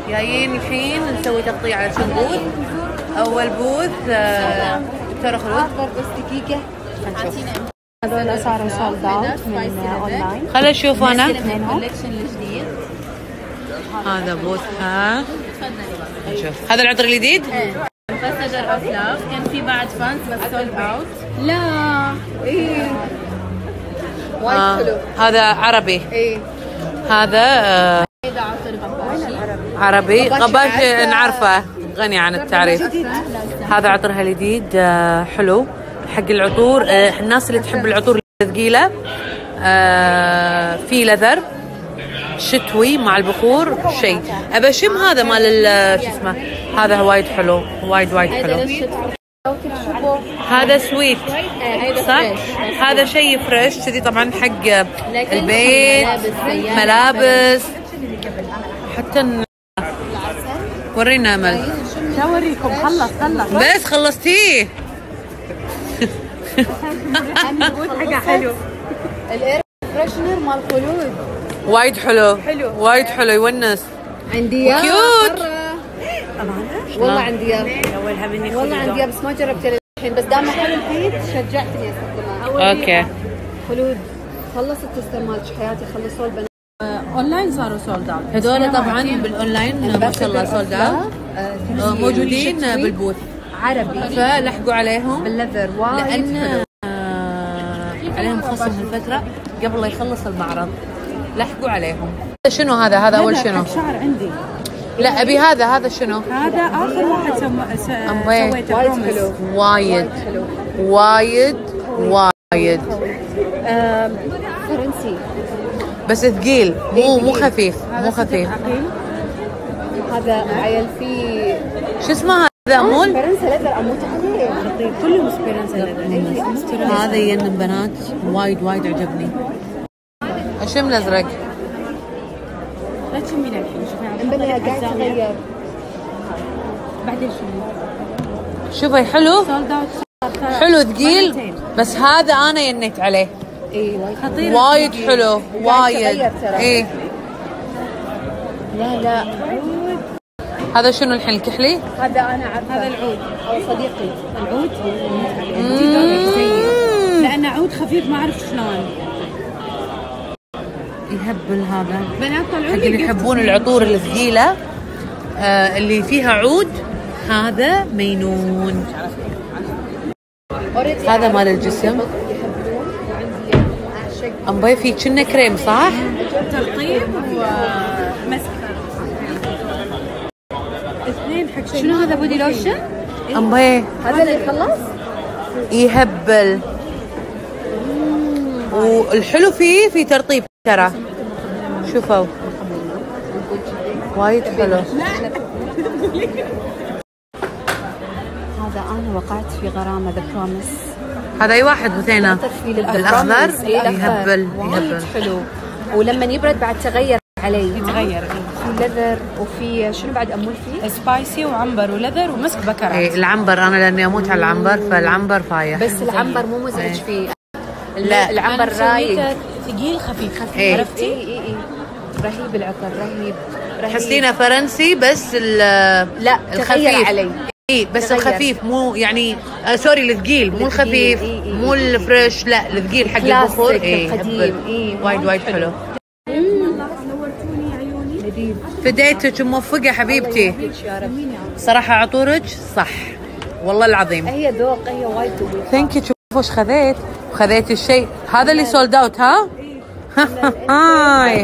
جايين الحين نسوي تغطية على شو بوث. أول بوث دكتورة خلود. بس دقيقة هنشوف. هذول صاروا سولد اوت من اونلاين. خليني أشوف أنا. الكولكشن الجديد. هذا بوثها. نشوف. هذا العطر الجديد؟ امباسادور اوف لاف. كان في بعد فانس بس سولد اوت. لا ايه وايد حلو. هذا عربي. ايه هذا هذا عطر غباشي. عربي. غباشي نعرفه، غني عن التعريف. هذا عطرها الجديد حلو حق العطور. الناس اللي تحب العطور الثقيلة. في لذر شتوي مع البخور شيء. ابى اشم هذا مال شو اسمه. هذا وايد حلو، وايد حلو. هذا سويت صح؟ هذا شيء فريش كذي طبعا حق البيت، ملابس حتى. ورينا امل. شو اوريكم؟ خلص بس خلصتيه. حاجة حلو. الاير فريشنر مال خلود وايد حلو، وايد حلو يونس. عندي كيوت. والله عندي والله عندي بس ما جربت الحين، بس دام حلو الحين شجعتني استخدمها. اوكي. خلود خلصت استعمال حياتي، خلصوا البنات. اونلاين صاروا سولد اوت. هذول طبعا بالاونلاين ما شاء الله سولد اوت. موجودين بالبوث عربي فلحقوا عليهم باللذر وايد لان عليهم خصم هالفتره قبل لا يخلص المعرض. لحقوا عليهم. شنو هذا؟ هذا اول شنو؟ شعر عندي. لا ابي هذا شنو؟ هذا اخر واحد سويته. وايد حلو، وايد حلو، وايد فرنسي بس ثقيل، مو خفيف، مو خفيف. هذا عيل فيه شو اسمه هذا؟ مول فرنسا لذر اموت عليه. خطير كله فرنسا لذر. هذا ين بنات وايد عجبني. اشم الازرق. لا تشمين الحين. شوفي انبني قاعد يتغير. بعدين شوفي. شوفي حلو، سولد اوت. حلو ثقيل بس هذا انا ينيت عليه. اي وايد خطير. وايد حلو، وايد. ايه لا هذا شنو الحين الكحلي؟ هذا انا عارفه. هذا العود. او صديقي العود لانه عود خفيف ما اعرف شلون. يهبل هذا. بنات طلعوا حق اللي يحبون العطور الثقيله اللي فيها عود. هذا مينون. هذا مال الجسم. أمبي في كنا كريم صح؟ ترطيب ومسكر. اثنين حق شنو هذا؟ بودي لوشن. أمبي هذا اللي خلص يهبل. والحلو فيه في ترطيب ترى. شوفوا وايد حلو. هذا انا وقعت في غرامه ذا بروميس. هذا اي واحد بثينه بالاخضر. يهبل وايد حلو. ولما يبرد بعد تغير علي. يتغير. في لذر وفي شنو بعد امول فيه؟ سبايسي وعنبر ولذر ومسك بكرات. إيه العنبر انا لاني اموت على العنبر فالعنبر فايح. بس العنبر مو مزعج فيه. لا العنبر رايق ثقيل خفيف. إيه. عرفتي؟ اي رهيب العطر، رهيب. تحسينه فرنسي بس لا تغير علي. اي بس تغير. الخفيف مو يعني سوري الثقيل مو الخفيف. مو الفريش لا الثقيل حق كلاسيك البخور. القديم. وايد حلو. نورتوني عيوني. فديتك موفقه حبيبتي. صراحه عطورك صح والله العظيم. هي ذوق، هي وايد ذوق. ثانك يو. شوفوا ايش خذيت. خذيت الشيء هذا اللي سولد اوت. ها هاي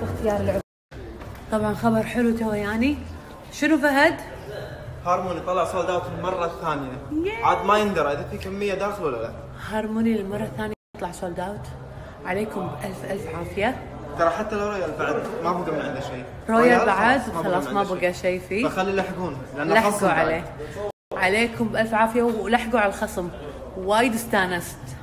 طبعا خبر حلو تو يعني. شنو فهد؟ هارموني طلع سولد اوت المره الثانيه. عاد ما يندرى اذا في كميه داخل ولا لا. هارموني المره الثانيه يطلع سولد اوت. عليكم بألف عافيه. ترى حتى لو رويال بعد ما بقى من عنده شيء. رويال بعد خلاص ما بقى شيء فيه. فخلي يلحقون لانه لحقوا عليه. عليكم بألف عافيه ولحقوا على الخصم. وايد استانست.